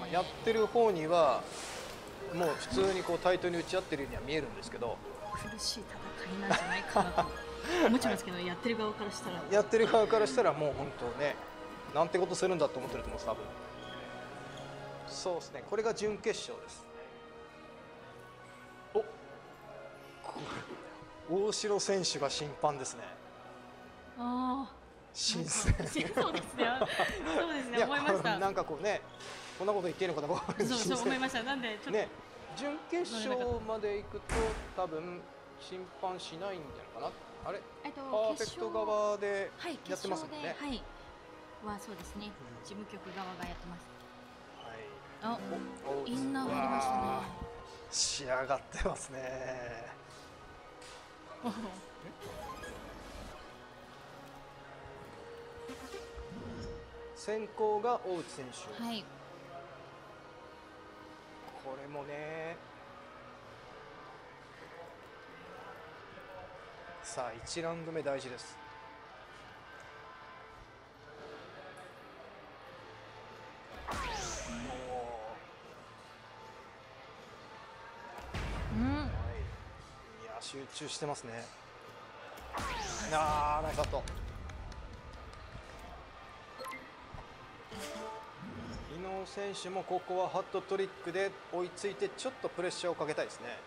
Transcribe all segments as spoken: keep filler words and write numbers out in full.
やってる方にはもう普通にこう対等に打ち合ってるようには見えるんですけど、 苦しい戦いなんじゃないかなと思っちゃいますけど、やってる側からしたらやってる側からしたらもう本当ね、なんてことするんだと思ってると思うんです、多分。そうですね、これが準決勝です。お、大城選手が審判ですね。 ああ、 新鮮。 そうですね、そうですね、思いました。 なんかこうね、こんなこと言っていいのかな、 そうそう思いました。なんでちょっとね、準決勝まで行くと多分審判しないんじゃないかな。あれ、 えっと、 パーフェクト側でやってますもんね。 はい、はそうですね、事務局側がやってます。 はい。 あ、インナー入りましたね。 仕上がってますね。先攻が大内選手。 はい。 これもね。さあいちラウンド目大事です。 うん。 いや集中してますね。ああナイスハット。伊能選手もここはハットトリックで追いついてちょっとプレッシャーをかけたいですね。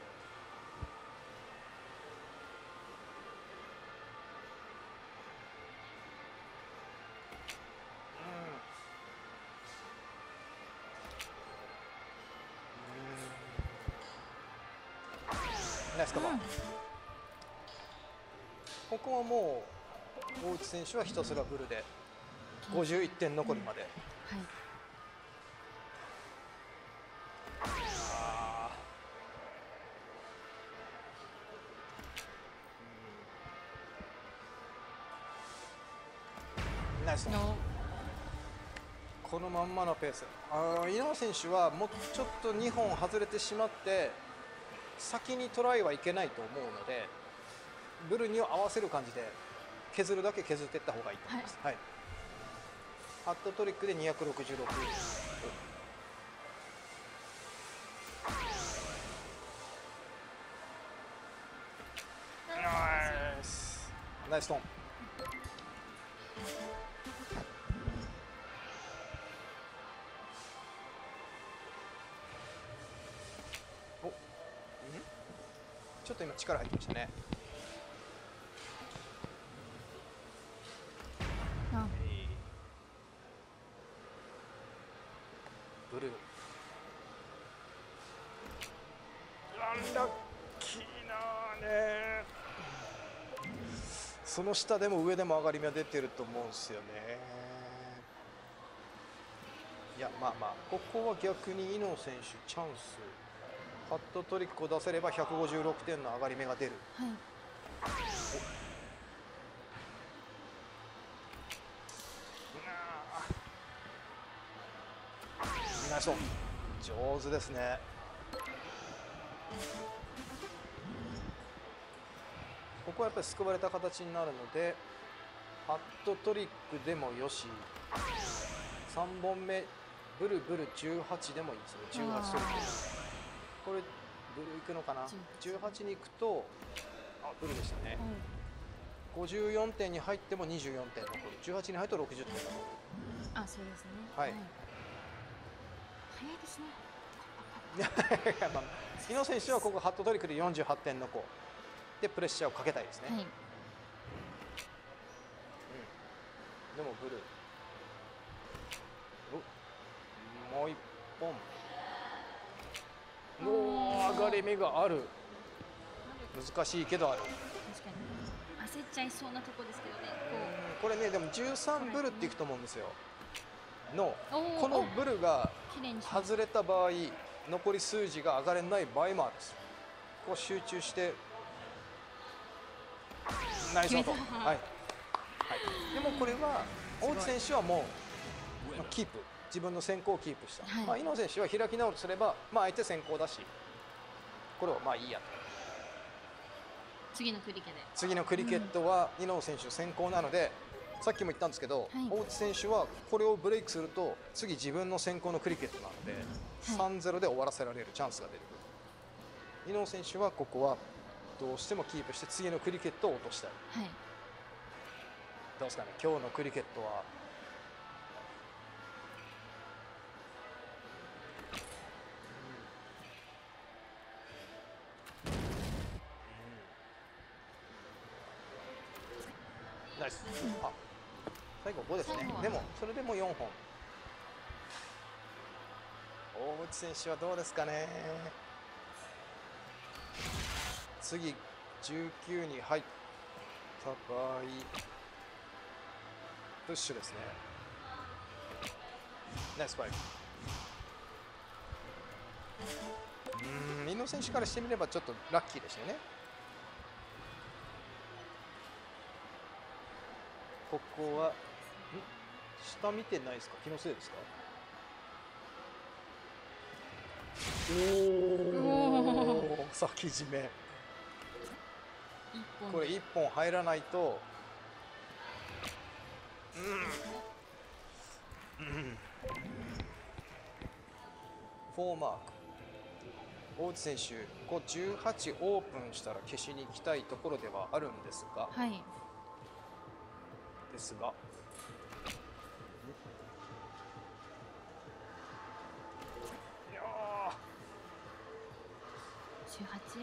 ナイスカバー、うん、ここはもう大内選手はひたすらブルでごじゅういってん残りまで、うん、はい、あー、うん、ナイスのこのまんまのペース。あ伊能選手はもうちょっとにほん外れてしまって先にトライはいけないと思うので、ブルに合わせる感じで削るだけ削っていった方がいいと思います。はい、はい、ハットトリックでにひゃくろくじゅうろく。ナイスナイストーン。お、んちょっと今力入ってましたね。ブルーアンラッキーなね。その下でも上でも上がり目は出てると思うんですよね。いやまあまあここは逆に伊能選手チャンス。ハットトリックを出せればひゃくごじゅうろくてんの上がり目が出る。はい、ナイスオン。上手ですね。ここはやっぱり救われた形になるのでハットトリックでもよし、さんぼんめブルブルじゅうはちでもいいですね。じゅうはちトリック、これブルいくのかな。じゅうはちに行くとあブルでしたね、うん、ごじゅうよんてんに入ってもにじゅうよんてん残る、じゅうはちに入るとろくじゅってん残る。 あそうですね、 はい、はい、 早いですね。 伊能選手はここハットトリックでよんじゅうはってん残でプレッシャーをかけたいですね、はい、うん、でもブルもう一本の上がり目がある。難しいけどある。 確かに焦っちゃいそうなとこですけどね。 これねでもじゅうさんブルっていくと思うんですよ。のこのブルが外れた場合残り数字が上がれない場合もあるんです。こう集中してナイスアウト。はい、はい、でもこれは大内選手はもうキープ、自分の先行をキープした、はい、まあ、伊能選手は開き直るとすれば、まあ、相手先行だしこれはまあいいやと。 次のクリケで次のクリケットは伊能選手先行なので、 さっきも言ったんですけど、 はい大内選手はこれをブレイクすると次自分の先行のクリケットなので、さんゼロで終わらせられるチャンスが出てくる。伊能選手はここはどうしてもキープして次のクリケットを落としたい。 はい。 どうですかね、今日のクリケットは。ナイス。あ、最後ごですね最後。はでもそれでもよんほん。大内選手はどうですかね。次じゅうきゅうに入った場合プッシュですね。ナイスファイブ。うーん、伊野選手からしてみればちょっとラッキーでしたよね。ここはん下見てないですか、気のせいですか。おお、先締め。 一本。 これいっぽん入らないと、うん、うん、フォーマーク。大内選手、こうじゅうはちオープンしたら消しに行きたいところではあるんですが、 はい。 ですが、いやじゅうはち。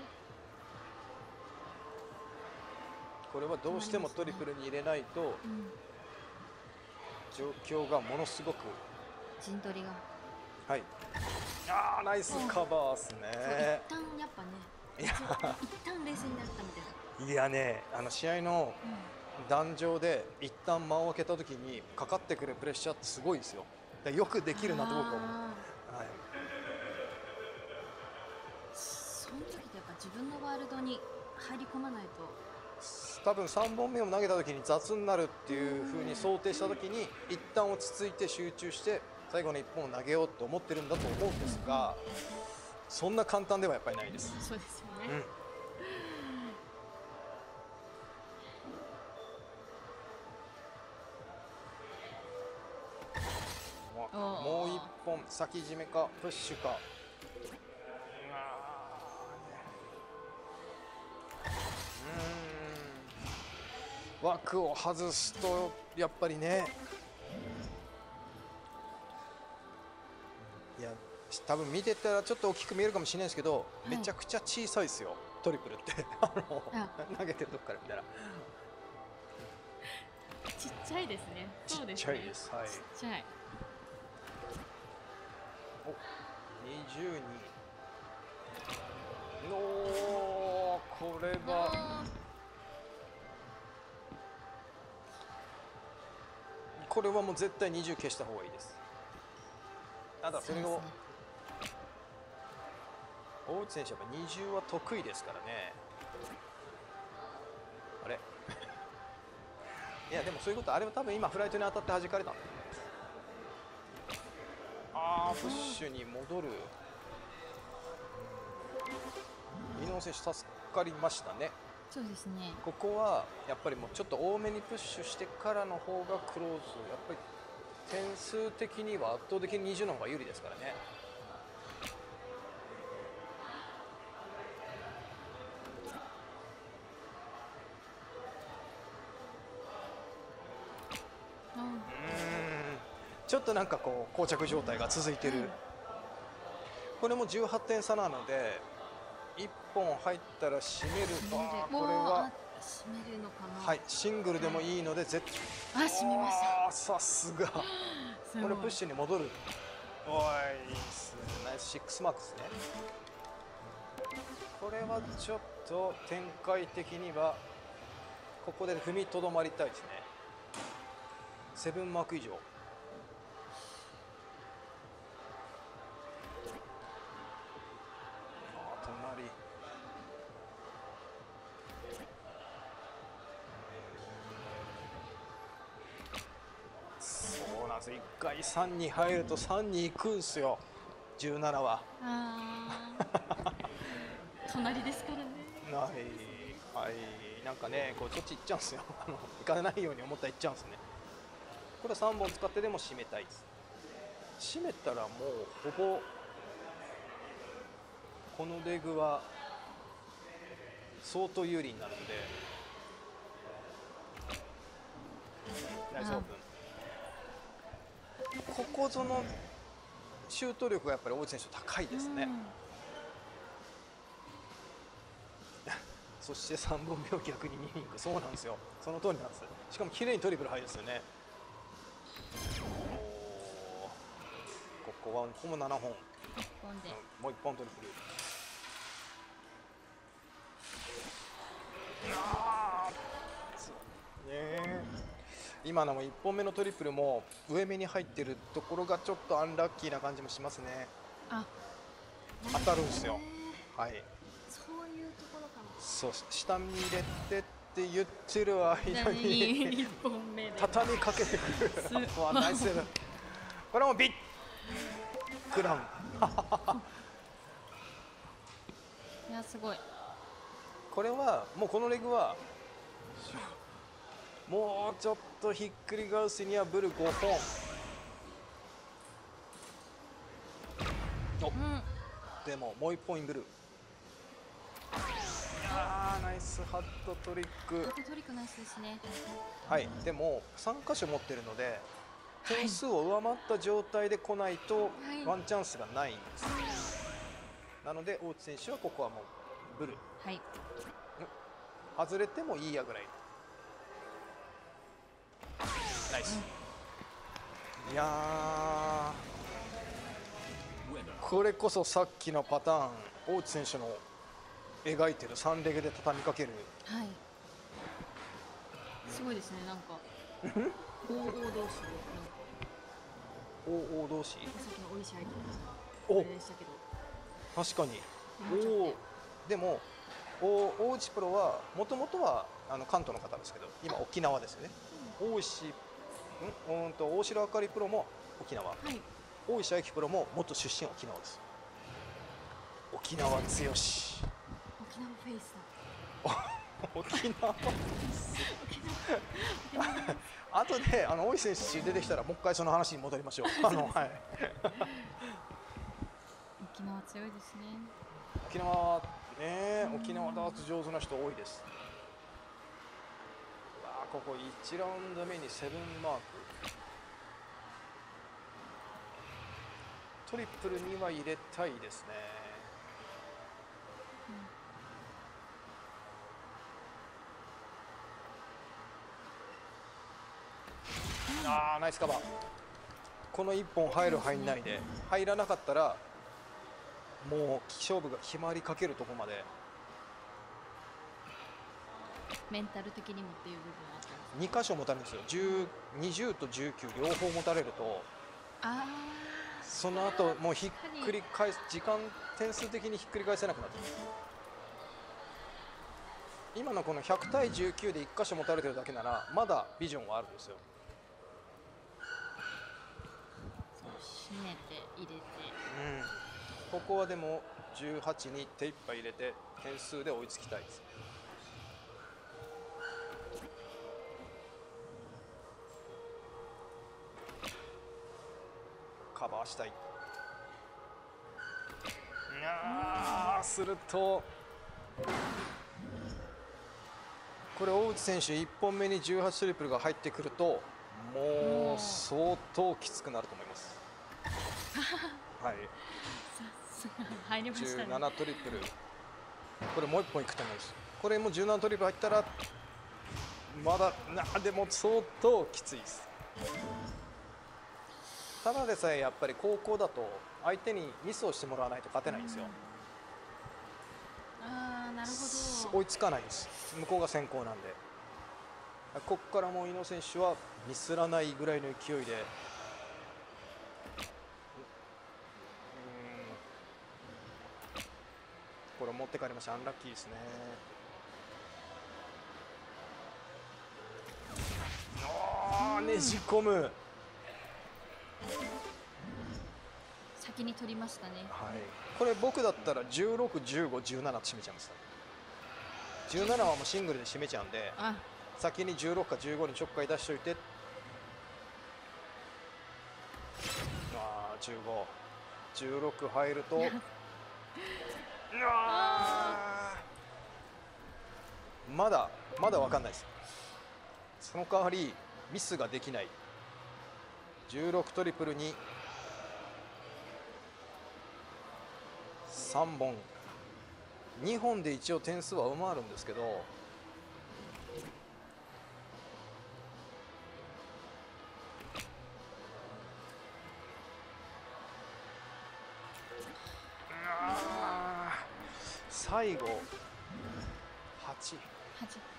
これはどうしてもトリプルに入れないとうん。 状況がものすごく、 陣取りが。 はい、あーナイスカバーですそう、 ね。 一旦やっぱね。 いや一旦冷静になったみたいな。 いやね、あの試合のうん。 壇上で一旦間を空けた時にかかってくるプレッシャーってすごいですよ。だからよくできるなと僕は思う。 あはい、 ーその時ってやっぱ自分のワールドに入り込まないと。 多分さんぼんめを投げた時に雑になるっていう風に想定した時に一旦落ち着いて集中して最後のいっぽんを投げようと思ってるんだと思うんですが、そんな簡単ではやっぱりないです。 そうですよね。 うん、もうおーもういっぽん先締めかプッシュか。うーん、枠を外すとやっぱりね、いや多分見てたらちょっと大きく見えるかもしれないですけど、 いめちゃくちゃ小さいですよトリプルってあのあ投げてるとこから見たらちっちゃいですね。そうですね。 ちっちゃいです。はい、 ちっちゃい。 おにじゅうにのこれはあこれはもう絶対にじゅう消した方がいいです。ただそれをそうですね大内選手はやっぱにじゅうは得意ですからね。あれいやでもそういうこと、あれは多分今フライトに当たって弾かれたんだ。あープッシュに戻る。伊能選手助かりましたね。 そうですね。 ここはやっぱりもうちょっと多めにプッシュしてからの方がクローズ、やっぱり点数的には圧倒的ににじゅうの方が有利ですからね。 うん。 うーんちょっとなんかこう膠着状態が続いてる。これもじゅうはってん差なのでいっぽん入ったら締める。あーこれは締めるのかな。 はいシングルでもいいので絶対、 あ、締めました。 あーさすがこすごいれプッシュに戻る。おいいいっすね。ナイスシックスマークですね。これはちょっと展開的にはここで踏みとどまりたいですね。セブンマーク以上。あー隣。そうなんですよ、いっかいさんに入るとさんに行くんすよじゅうななは。 ああ。隣ですからね。 はいはい、なんかねこうそっち行っちゃうんですよあの行かないように思ったら行っちゃうんですね。 これはさんぼん使ってでも締めたいです。締めたらもうほぼこのレグは相当有利になるのでナイスオープン。ここぞのシュート力がやっぱり大内選手高いですね、 うん、 そしてさんぼんめを逆ににリング、そうなんですよ、その通りなんです。しかも綺麗にトリプル入るんですよね。おここはほぼななほん、 いっぽんでもういっぽんトリプル。あーねえ、今のもいっぽんめのトリプルも上目に入ってるところがちょっとアンラッキーな感じもしますね。 あ当たるんですよ。はい、 そういうところかも。 そう下に入れてって言ってる間にいっぽんめで畳みかけてくるわナイスセブン。これもビッグラウンいやすごい。 これはもうこのレグはもうちょっとひっくり返すにはブルごほん。お、 うん、 でももういっぽんインブル。あーナイスハットトリック。 ハットトリックナイスですね。 はい、でもさん箇所持ってるので点数を上回った状態で来ないとワンチャンスがないんです、はい、なので大内選手はここはもうブル、 はい、 外れてもいいやぐらい。ナイス、うん、いやーこれこそさっきのパターン、大内選手の描いてるさんレグで畳みかける、 はい、すごいですね。なんか王王同士でなんか王王同士、 さっきのおいしい相手おあれでしたけど、 確かにおでもお大内プロはもともとはあの関東の方ですけど今沖縄ですよね、うん、大石んうんと大城あかりプロも沖縄、はい、大石愛希プロも元出身沖縄です。沖縄強し、 沖縄フェイス沖縄フェイスあとであの大石選手出てきたらもう一回その話に戻りましょうあの、はい、 沖縄強いですね。 沖縄ね、沖縄ダーツ上手な人多いです。わあここいちラウンド目にセブンマーク、トリプルには入れたいですね、うん、ああナイスカバー。このいっぽん入る入んないで入らなかったらもう勝負が決まりかけるところまで。 メンタル的にもっていう部分あったんですか。 に箇所持たれるんですよ。じゅう、にじゅうとじゅうきゅう両方持たれると、あその後もうひっくり返す時間点数的にひっくり返せなくなってます。今のこのひゃくたいじゅうきゅうでいっ箇所持たれてるだけならまだビジョンはあるんですよ。 そう締めて入れて、 うん、ここはでもじゅうはちに手いっぱい入れて点数で追いつきたいです。カバーしたい。あするとこれ大内選手いっぽんめにじゅうはちトリプルが入ってくるともう相当きつくなると思います。はい、 入りましたね。 じゅうななトリプル、これもういっぽんいくと思います。これもじゅうななトリプル入ったらまだなでも相当きついです。ただでさえやっぱり高校だと相手にミスをしてもらわないと勝てないんですよ。 ああなるほど。 追いつかないです。向こうが先行なんで。ここからもう井野選手はミスらないぐらいの勢いで。これ持って帰りました。アンラッキーですね。ああねじ込む。 先に取りましたね。 はい。これ僕だったらじゅうろく、じゅうご、じゅうななと締めちゃいます。じゅうななはもうシングルで締めちゃうんで、先にじゅうろくかじゅうごにちょっかい出しといて。 じゅうご、じゅうろく入るとうわーまだまだ分かんないです。その代わりミスができない。じゅうろくトリプルにさんぼん、にほんで一応点数は上回るんですけど、最後はち。 はち。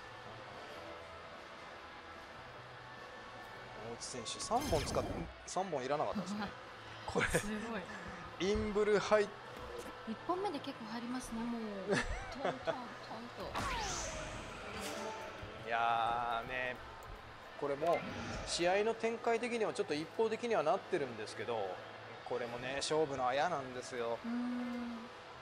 大内選手さんぼん使ってさんぼんいらなかったですね。これすごい。 インブル入っ一本目で結構入りますね。もうトントントンと。 いやーね、これも試合の展開的にはちょっと一方的にはなってるんですけど、これもね勝負のあやなんですよ。 うーん。 うーん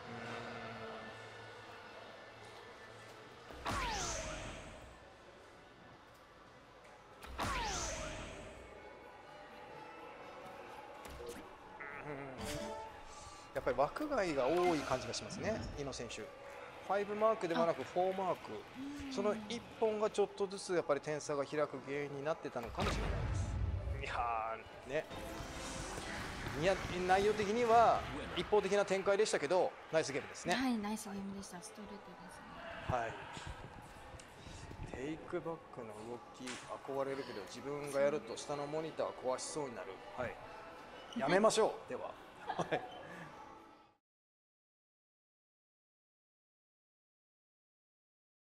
やっぱり枠外が多い感じがしますね、井野選手。ファイブマークではなくフォーマーク、そのいっぽんがちょっとずつやっぱり点差が開く原因になってたのかもしれないです。いやーね、いや内容的には一方的な展開でしたけど、ナイスゲームですね。 はい、ナイスゲームでした。ストレートですね。 はい。テイクバックの動き憧れるけど自分がやると下のモニター壊しそうになる。はい。やめましょう。では。はい。